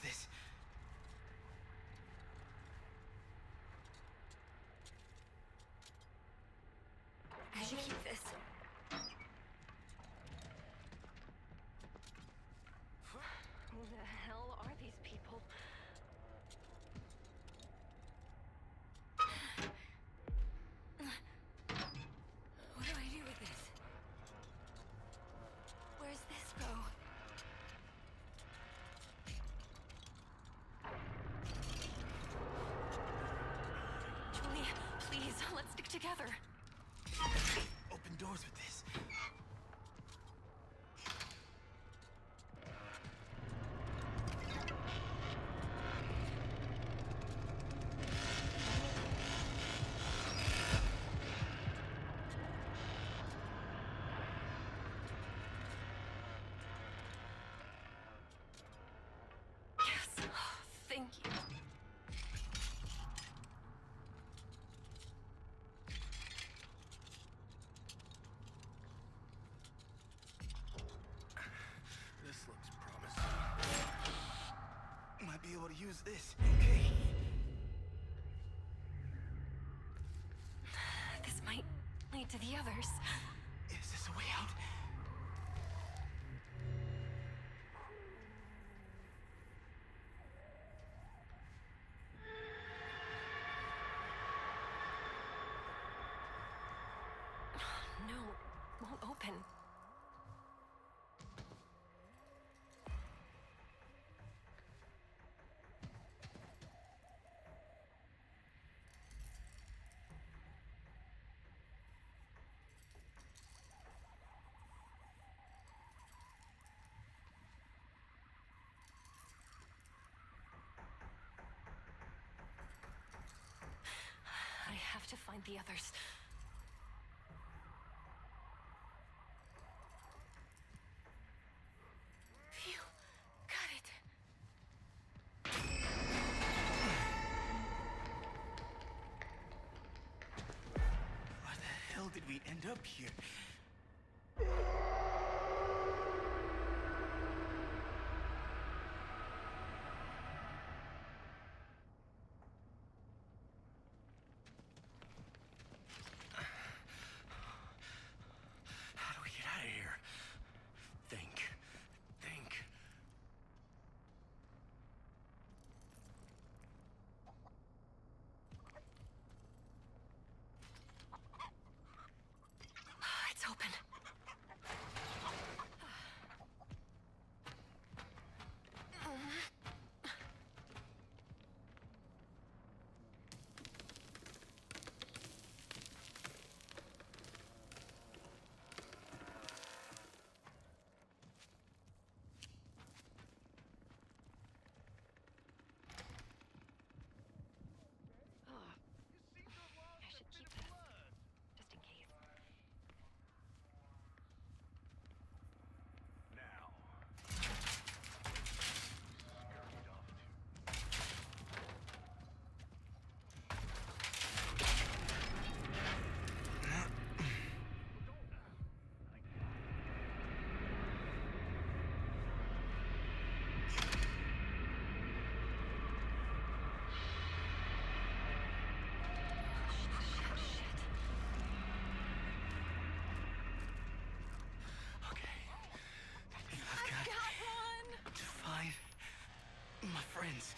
this? I should keep this. Who the hell are these people? What do I do with this? Where's this go? Julie, please, let's stick together. Open doors with this. Yes, thank you. This looks promising. Might be able to use this. Okay. This might lead to the others. Is this a way out? No, won't open. I have to find the others. Phew, got it. Why the hell did we end up here? How do we get out of here? Think. It's open. I should keep this, just in case. Now. Okay. I've I've got got one! to find my friends.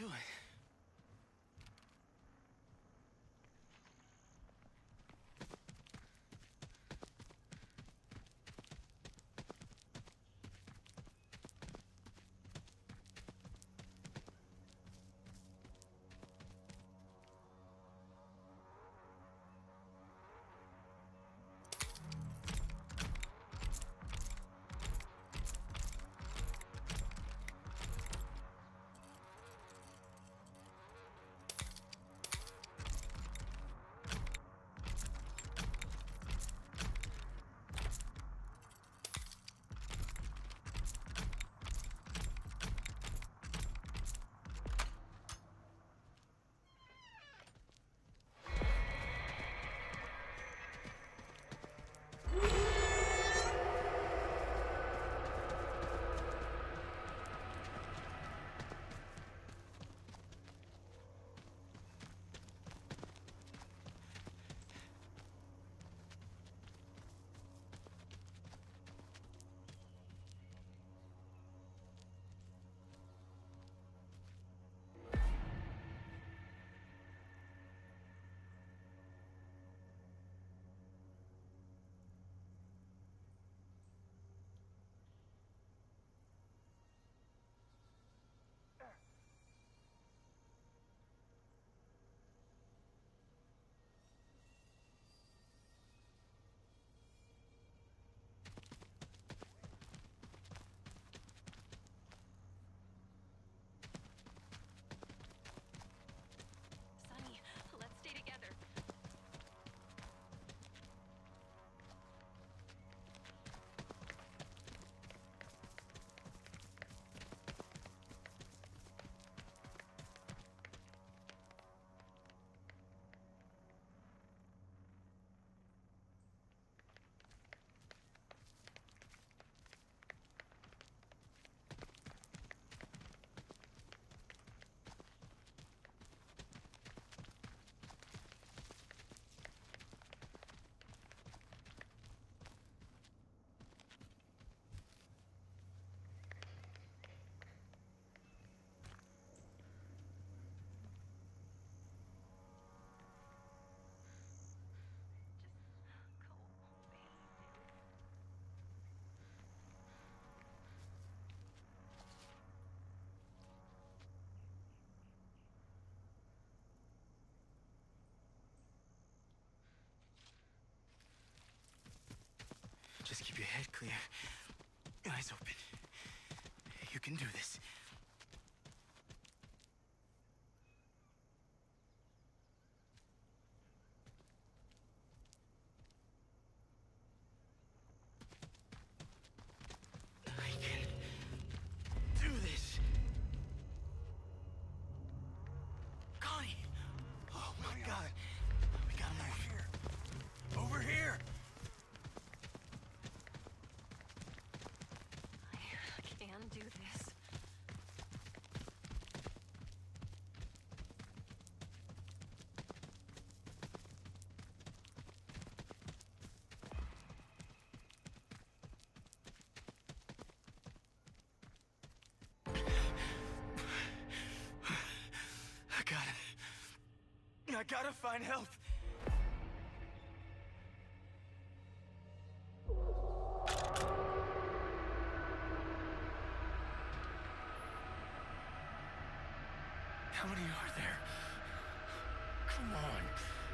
do it. Sonny, let's stay together. Just go away, dude. Just keep your head clear. Eyes open. You can do this. I can do this. Connie! Oh my God. We gotta move here. Over here! I can do this. I gotta find help. How many are there? Come on.